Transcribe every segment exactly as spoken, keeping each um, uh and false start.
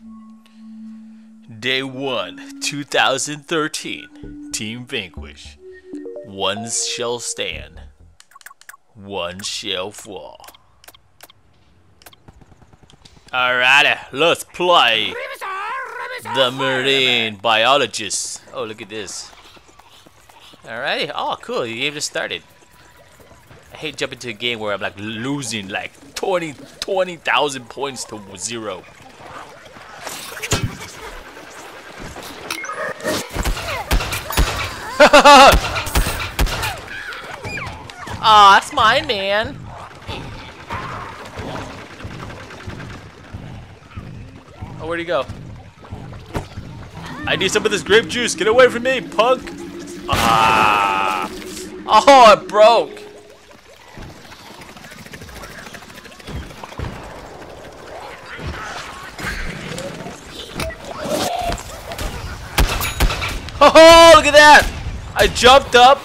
Day one, two thousand thirteen. Team Vanquish. One shall stand. One shall fall. Alrighty, let's play the Marine Biologist. Oh, look at this. Alrighty, oh cool, the game just started. I hate jumping to a game where I'm like losing like twenty thousand points to zero. Aw, oh, that's mine, man. Oh, where'd he go? I need some of this grape juice. Get away from me, punk. Ah. Oh, it broke. Oh, look at that. I jumped up.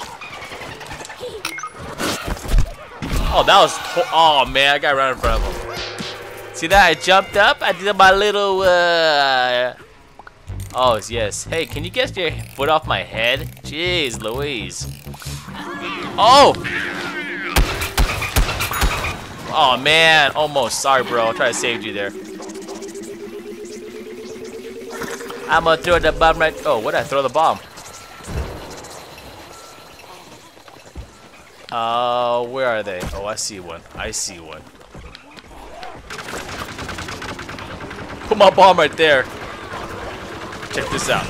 Oh, that was. Oh man, I got right in front of him. See that? I jumped up. I did my little. Uh... Oh yes. Hey, can you get your foot off my head? Jeez, Louise. Oh. Oh man, almost. Sorry, bro. I tried to save you there. I'm gonna throw the bomb right. Oh, what did I throw the bomb? Uh, where are they? Oh, I see one. I see one. Put my bomb right there. Check this out.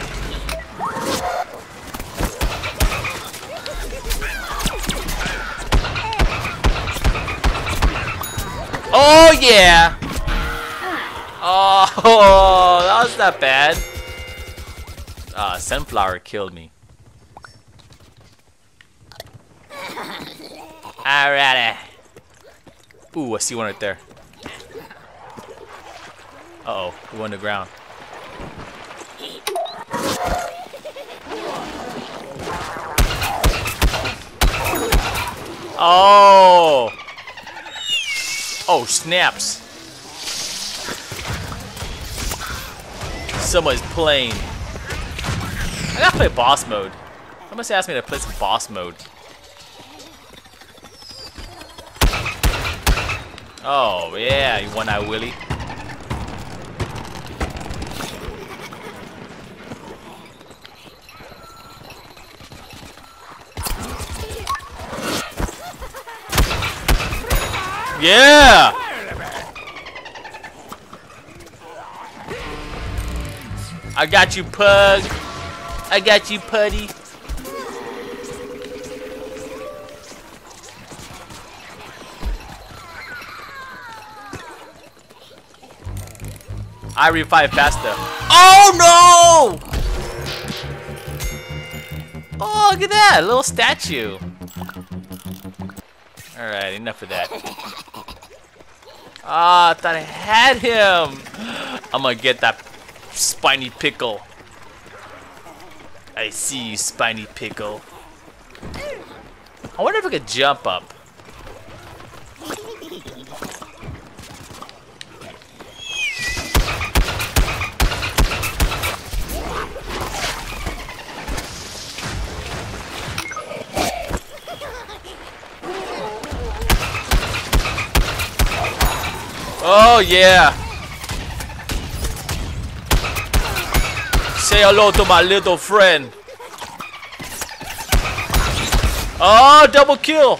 Oh, yeah. Oh, that was not bad. Ah, Sunflower killed me. Alrighty. Ooh, I see one right there. Uh oh, he went to the ground. Oh! Oh, snaps. Someone's playing. I gotta play boss mode. Someone asked me to play some boss mode. Oh, yeah, you one-eye Willie. Yeah! I got you, pug. I got you, putty. I revive faster. Oh no! Oh, look at that, a little statue. Alright, enough of that. Ah, oh, I thought I had him. I'm gonna get that spiny pickle. I see you, spiny pickle. I wonder if I could jump up. Oh yeah! Say hello to my little friend. Oh, double kill!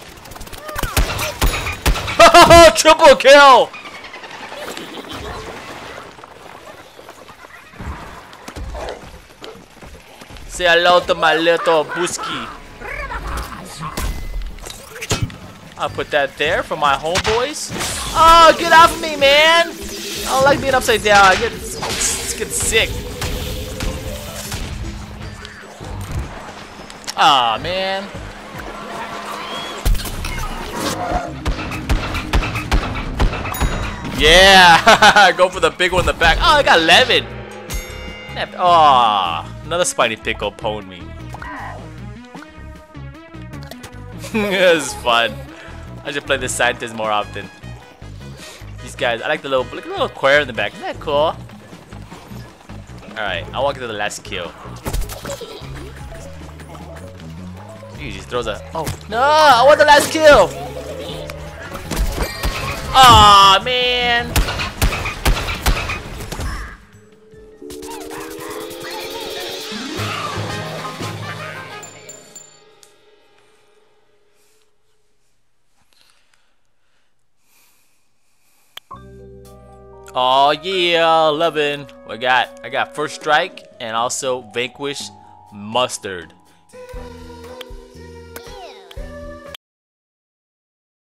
Triple kill! Say hello to my little Busky. I'll put that there for my homeboys. Oh, get off of me, man! I don't like being upside down. I get, get sick. Aw, oh, man. Yeah! Go for the big one in the back. Oh, I got eleven. Oh, another spiny pickle pwned me. This is fun. I should play the scientist more often. These guys, I like the little, look at the little square in the back. Isn't that cool? Alright, I want to get to the last kill. He just throws a. Oh no! I want the last kill. Aw, man. Oh yeah, eleven. I got I got First Strike and also Vanquish Mustard.